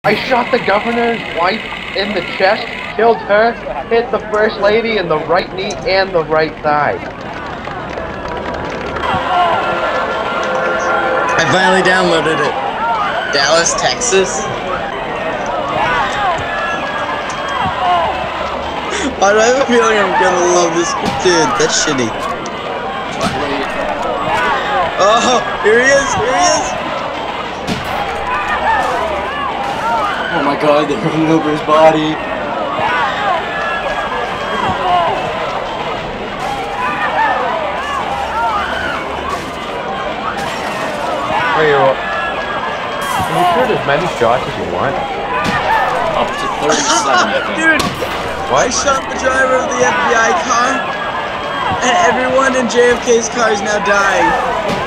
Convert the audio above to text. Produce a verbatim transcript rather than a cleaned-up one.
I shot the governor's wife in the chest, killed her, hit the first lady in the right knee and the right thigh. I finally downloaded it. Dallas, Texas. Why do I have a feeling I'm gonna love this? Dude, that's shitty. Oh, here he is, here he is! Oh my god, they're running over his body. Wait, can you shoot as many shots as you want? Up to thirty-seven, I think. Dude, What? I shot the driver of the F B I car, and everyone in J F K's car is now dying.